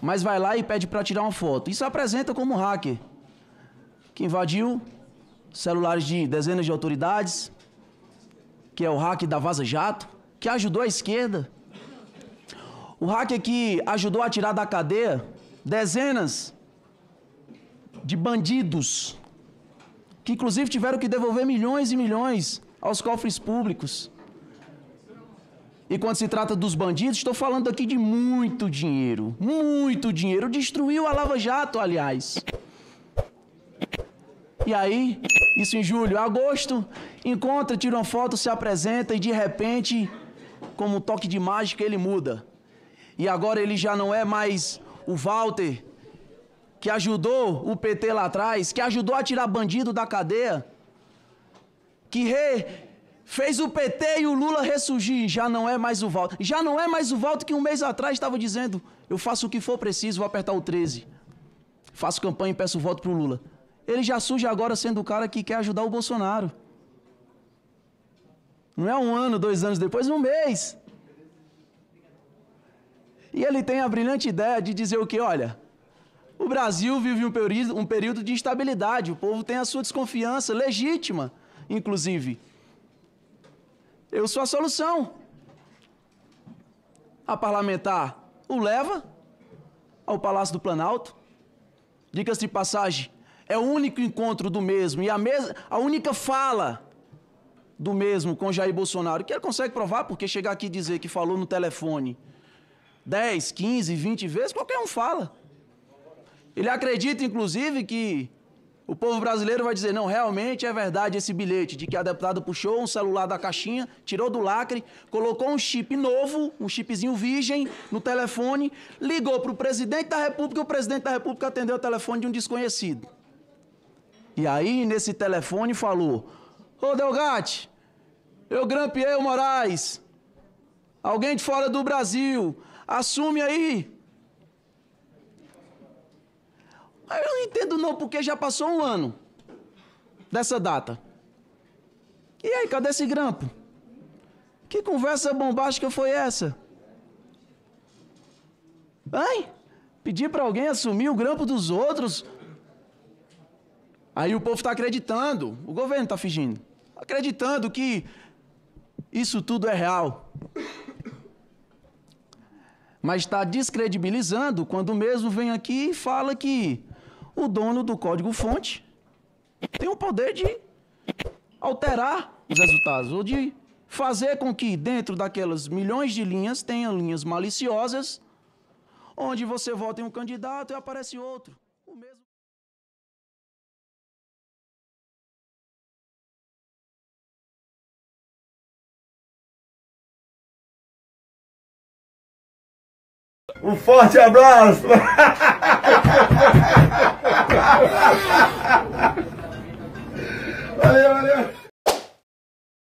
mas vai lá e pede para tirar uma foto. Isso apresenta como hacker, que invadiu celulares de dezenas de autoridades, que é o hacker da Vaza Jato, que ajudou a esquerda. O hacker que ajudou a tirar da cadeia dezenas de bandidos, que inclusive tiveram que devolver milhões e milhões aos cofres públicos. E quando se trata dos bandidos, estou falando aqui de muito dinheiro. Muito dinheiro. Destruiu a Lava Jato, aliás. E aí, isso em julho, agosto, encontra, tira uma foto, se apresenta e de repente, como um toque de mágica, ele muda. E agora ele já não é mais o Walter, que ajudou o PT lá atrás, que ajudou a tirar bandido da cadeia, que fez o PT e o Lula ressurgir. Já não é mais o Walter. Já não é mais o Walter que um mês atrás estava dizendo: eu faço o que for preciso, vou apertar o 13. Faço campanha e peço voto pro Lula. Ele já surge agora sendo o cara que quer ajudar o Bolsonaro. Não é um ano, 2 anos depois, um mês. E ele tem a brilhante ideia de dizer o quê? Olha, o Brasil vive um período de instabilidade. O povo tem a sua desconfiança, legítima, inclusive. Eu sou a solução. A parlamentar o leva ao Palácio do Planalto. Diga-se de passagem, é o único encontro do mesmo e a única fala do mesmo com Jair Bolsonaro, que ele consegue provar, porque chegar aqui e dizer que falou no telefone 10, 15, 20 vezes, qualquer um fala. Ele acredita, inclusive, que o povo brasileiro vai dizer: não, realmente é verdade esse bilhete, de que a deputada puxou um celular da caixinha, tirou do lacre, colocou um chip novo, um chipzinho virgem no telefone, ligou para o presidente da República e o presidente da República atendeu o telefone de um desconhecido. E aí, nesse telefone, falou: ô Delgatti, eu grampeei o Moraes, alguém de fora do Brasil, assume aí. Mas eu não entendo não, porque já passou um ano dessa data. E aí, cadê esse grampo? Que conversa bombástica foi essa? Hein? Pedir para alguém assumir o grampo dos outros? Aí o povo está acreditando, o governo está fingindo, acreditando que isso tudo é real. Mas está descredibilizando quando mesmo vem aqui e fala que o dono do código-fonte tem o poder de alterar os resultados, ou de fazer com que dentro daquelas milhões de linhas tenha linhas maliciosas, onde você vota em um candidato e aparece outro. O mesmo... Um forte abraço!